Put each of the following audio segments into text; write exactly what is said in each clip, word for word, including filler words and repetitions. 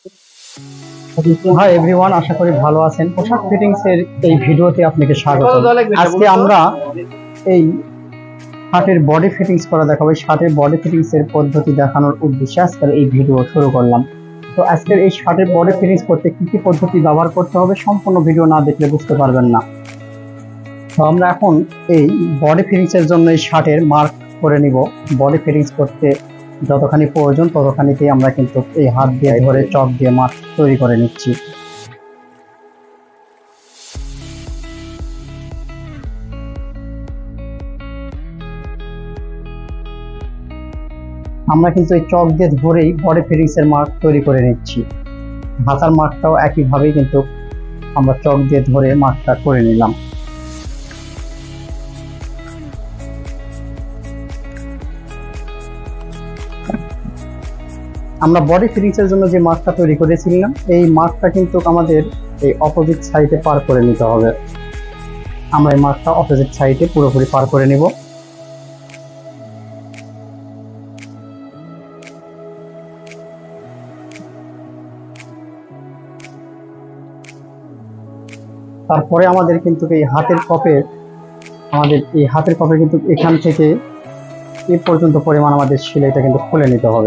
Hi everyone, আশা করি ভালো আছেন। পোশাক ফিটিংস এর এই ভিডিওতে আপনাকে স্বাগত। আজকে আমরা এই শার্টের বডি ফিটিংস করা দেখাবো। শার্টের বডি ফিটিংস এর পদ্ধতি দেখানোর উদ্দেশ্যে আজকের এই ভিডিও শুরু করলাম। তো আজকের এই শার্টের বডি ফিটিংস করতে কি কি পদ্ধতি ব্যবহার করতে হবে সম্পূর্ণ ভিডিও না দেখলে বুঝতে পারবেন না। তো আমরা এখন এই বডি ফিটিংস এর জন্য এই শার্টের মার্ক করে নিব। বডি ফিটিংস করতে যতখানি প্রয়োজন ততখানিতেই আমরা কিন্তু এই হাত দিয়ে ধরে চক দিয়ে মার্ক তৈরি করে নিচ্ছি। আমরা কিন্তু এই চক দিয়ে ধরেই বডি ফিটিংস এর মার্ক তৈরি করে নিচ্ছি। হাতার মার্কটাও একইভাবেই কিন্তু আমরা চক দিয়ে ধরে মার্কটা করে নিলাম। আমরা বডি ফিটিংস এর জন্য যে মার্কটা তৈরি করেছিলাম এই মার্কটা কিন্তু আমাদের এই অপোজিট সাইডে পার করে নিতে হবে। আমরা এই মার্কটা অপোজিট সাইডে পুরোপুরি পার করে নিব। তারপরে আমাদের কিন্তু এই হাতের কপের আমাদের এই হাতের কপে কিন্তু এখান থেকে এই পর্যন্ত পরিমাণ আমাদের সেলাইটা কিন্তু খুলে নিতে হবে।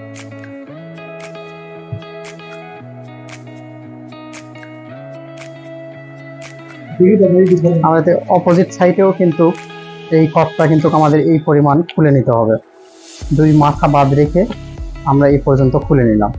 আমাদের অপোজিট সাইডেও কিন্তু এই কপটা কিন্তু আমাদের এই পরিমাণ খুলে নিতে হবে। দুই মাথা বাদ রেখে আমরা এই পর্যন্ত খুলে নিলাম।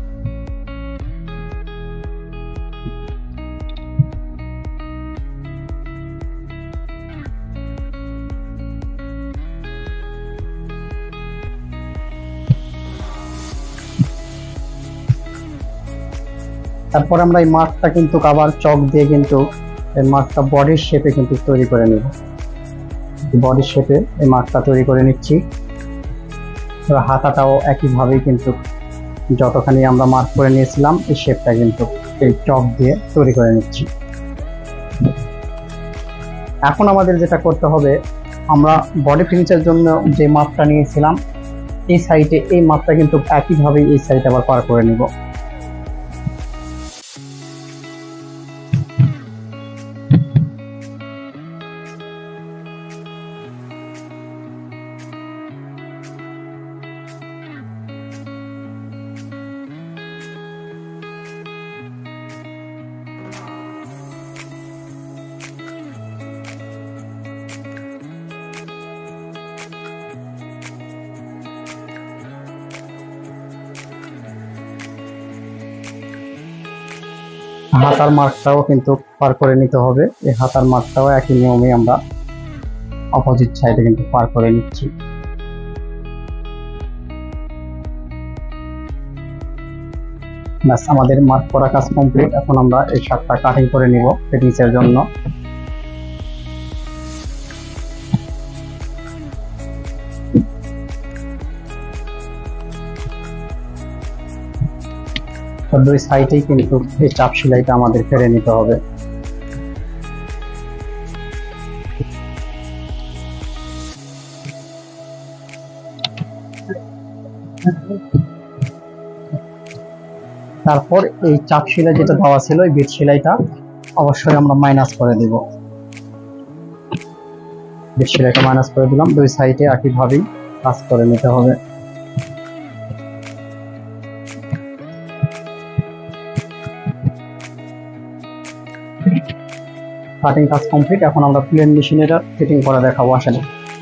তারপর আমরা এই মার্কটা কিন্তু আবার চক দিয়ে কিন্তু এই মার্কটা বডির শেপে কিন্তু তৈরি করে নেব। বডির শেপে এই মার্কটা তৈরি করে নিচ্ছি। হাতাটাও একইভাবেই কিন্তু যতখানি আমরা মার্ক করে নিয়েছিলাম এই শেপটা কিন্তু এই চক দিয়ে তৈরি করে নিচ্ছি। এখন আমাদের যেটা করতে হবে, আমরা বডি ফিনিশের জন্য যে মাপটা নিয়েছিলাম এই সাইডে এই মাপটা কিন্তু একইভাবেই এই সাইডে আবার পার করে নিব। হাতার মার্কটাও কিন্তু পার করে নিতে হবে। এই হাতার মার্কটাও একই নিয়মে আমরা অপোজিট সাইডে কিন্তু পার করে নিচ্ছি। ব্যাস, আমাদের মার্ক করা কাজ কমপ্লিট। এখন আমরা এই শার্টটা কাটিং করে নিব ফিটিংস এর জন্য। দুই সাইডেই কিন্তু এই চাপ সেলাইটা আমাদের ফেলে নিতে হবে। তারপর এই চাপ সেলাই যেটা দেওয়া ছিল এই বিট সেলাইটা অবশ্যই আমরা মাইনাস করে দিব। বিট সেলাইটা মাইনাস করে দিলাম। দুই সাইডে একইভাবেই কাজ করে নিতে হবে। কাটিং কাজ কমপ্লিট। এখন আমরা প্লেন মেশিনে এটা ফিটিং করে দেখাবো। আসেন,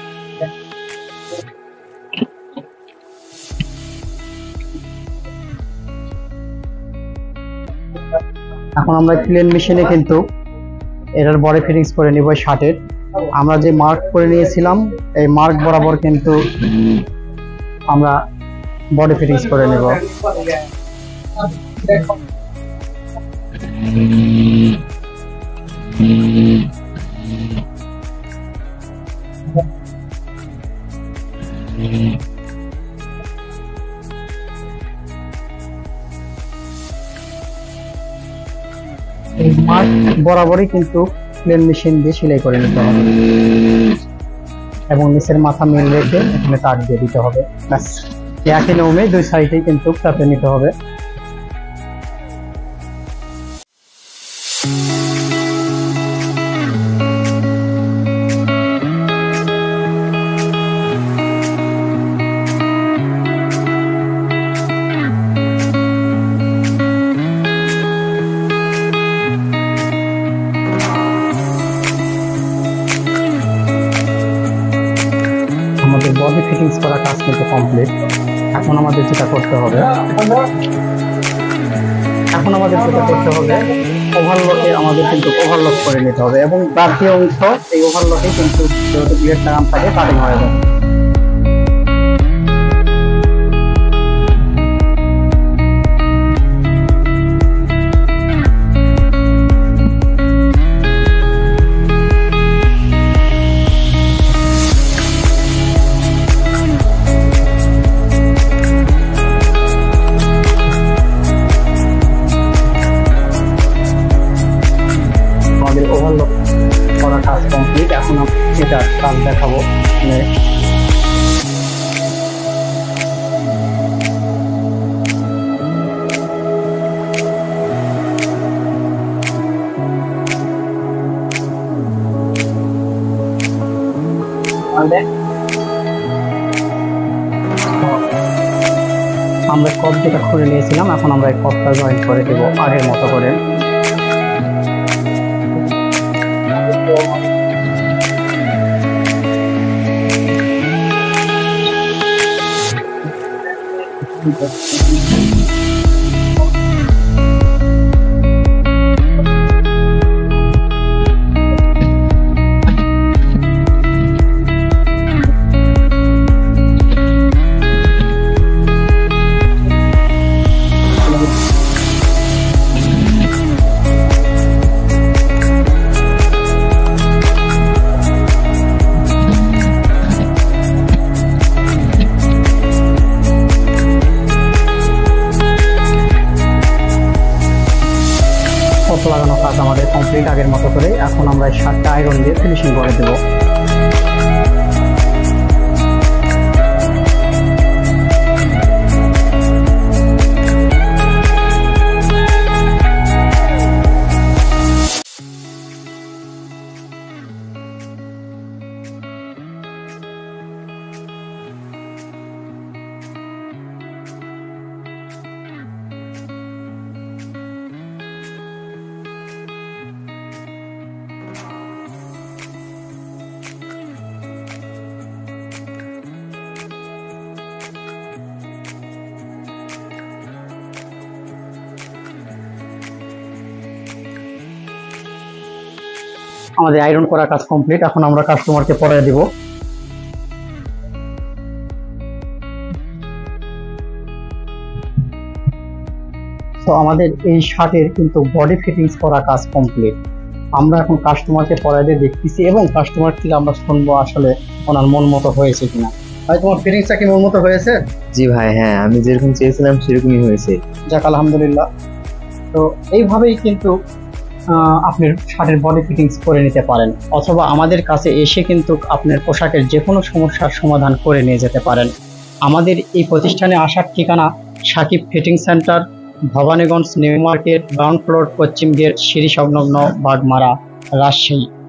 এখন আমরা প্লেন মেশিনে কিন্তু এটার বডি ফিটিংস করে নিব। শার্টের আমরা যে মার্ক করে নিয়েছিলাম এই মার্ক বরাবর কিন্তু আমরা বডি ফিটিংস করে নেব। এই মার্ক বরাবরই কিন্তু প্লেন মেশিন দিয়ে সেলাই করে নিতে হবে এবং নিচের মাথা মিল রেখে এখানে তার দিয়ে দিতে হবে। ব্যাস, একই নিয়মে দুই সাইডেই কিন্তু চাপে নিতে হবে। ফিটিংস করা কাজ কিন্তু কমপ্লিট। এখন আমাদের যেটা করতে হবে এখন আমাদের যেটা করতে হবে ওভারলকে আমাদের কিন্তু ওভারলক করে নিতে হবে এবং বাকি অংশ এই ওভারলকে কিন্তু যেহেতু ব্লেড লাগানো থাকে কাটিং হয়ে যাবে। ওভারলক করা কাজ কমপ্লিট। এখন এটা কাজ দেখাবো। আমরা কপ যেটা খুলে নিয়েছিলাম, এখন আমরা এই কপটা জয়েন করে দেবো আগের মতো করে। লাগানো কাজ আমাদের কমপ্লিট আগের মতো করে। এখন আমরা শার্টটা আয়রন দিয়ে ফিনিশিং করে দেবো। আমাদের আয়রন করা কাজ কমপ্লিট। এখন আমরা কাস্টমারকে পরায় দিব। তো আমাদের এই শার্টের কিন্তু বডি ফিটিংস করা কাজ কমপ্লিট। আমরা এখন কাস্টমারকে পরায় দিয়ে দেখতেছি এবং কাস্টমার থেকে আমরা শুনবো আসলে ওনার মন মতো হয়েছে কিনা। ভাই, তোমার ফিটিংসটা কি মন মতো হয়েছে? জি ভাই, হ্যাঁ, আমি যেরকম চেয়েছিলাম সেরকমই হয়েছে। যাক, আলহামদুলিল্লাহ। তো এইভাবেই কিন্তু আপনি শার্টের বডি ফিটিংস করে নিতে পারেন, অথবা আমাদের কাছে এসে কিন্তু আপনার পোশাকের যে কোনো সমস্যার সমাধান করে নিয়ে যেতে পারেন। আমাদের এই প্রতিষ্ঠানে আসার ঠিকানা Sakib fitting centre, Bhabaniganj new market, ground floor, পশ্চিম গেট, সিঁড়ি সংলগ্ন, বাগমারা, রাজশাহী।